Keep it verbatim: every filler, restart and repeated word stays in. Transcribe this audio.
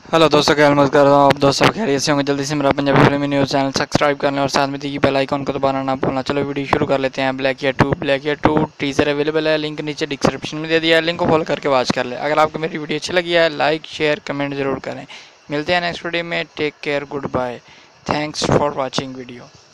Hello दोस्तों, क्या हाल मत कर रहा हूँ आप दोस्तों खैरियत से होंगे। जल्दी से मेरा पंजाबी फिल्मी न्यूज़ चैनल सब्सक्राइब कर लें और साथ में दी बेल आइकन को दबाना ना भूलना। चलो वीडियो शुरू कर लेते हैं। ब्लैक या टू ब्लैक या टू टीजर अवेलेबल है, लिंक नीचे डिस्क्रिप्शन में दे दिया है, लिंक को फॉलो करके वॉच कर ले। अगर आपको मेरी वीडियो अच्छी लगी है लाइक शेयर कमेंट जरूर करें। मिलते हैं नेक्स्ट वीडियो में। Take care, good bye, thanks for watching video.